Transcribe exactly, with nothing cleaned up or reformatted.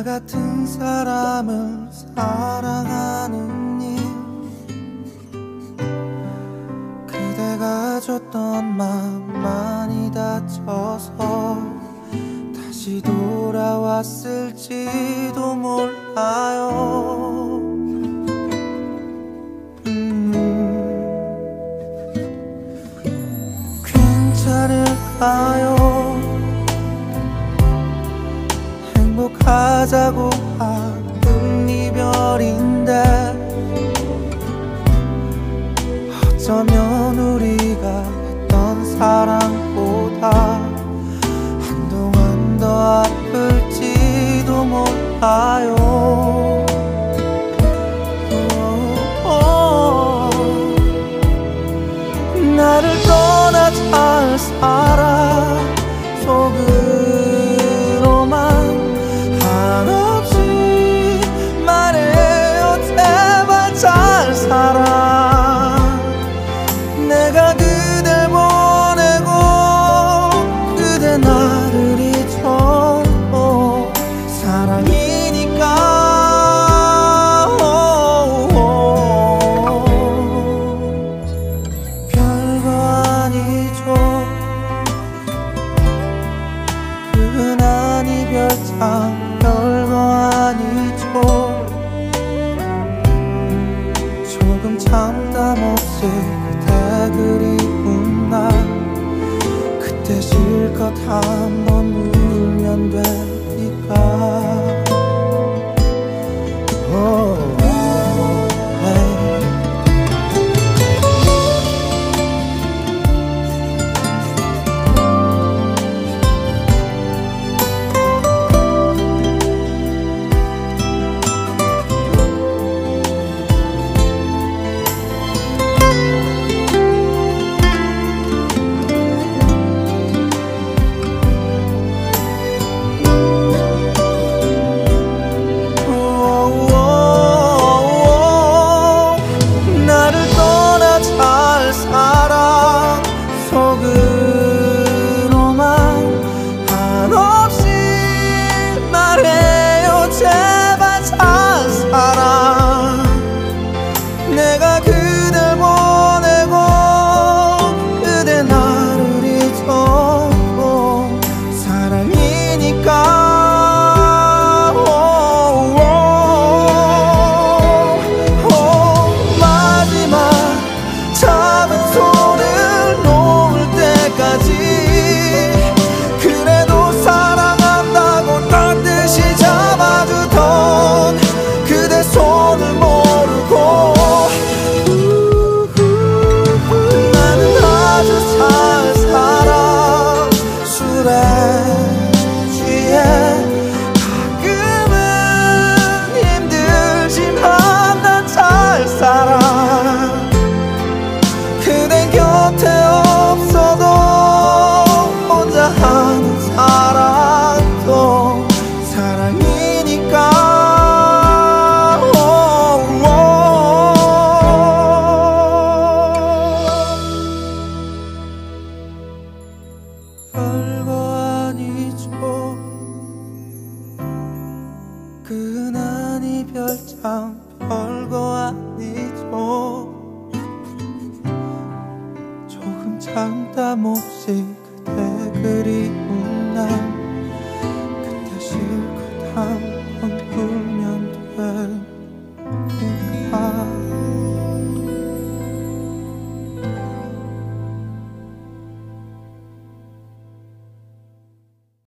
나 같은 사람을 사랑하는 일, 그대가 줬던 마음 많이 다쳐서 다시 돌아왔을지도 몰라요. 음, 괜찮을까요? 행복하자고 하는 이별인데 어쩌면 우리가 했던 사랑보다 한동안 더 아플지도 몰라요. 나를 떠나 잘 살아 속으로만 한없이 말해요. 제발 잘 살아. 내가 그댈 보내고 그대 나를 잊어도 사랑이니까. 별거 아니죠. 흔한 이별 참 별거 아니죠. 조금 참담 없이 그대 그리운 날, 그때 실컷 한번 울면 되니까. oh, hey. 속으로만 한없이 말해요. 제발 잘 살아. 내가 그댈 보내고 그대 나를 잊어도 사랑이니까. 그래도 사랑한다고 깍듯이 잡아주던 그대 손을 모르고 나는 아주 잘 살아. 술에 취해 가끔은 힘들지만 난 잘 살아. 그댄 곁에 없어도 혼자 하는 사랑도 사랑이니까. 별거 아니죠. 흔한 이별 참 별거 아니죠. 조금 참담 없이 그대 그리운 날, 그때 실컷 한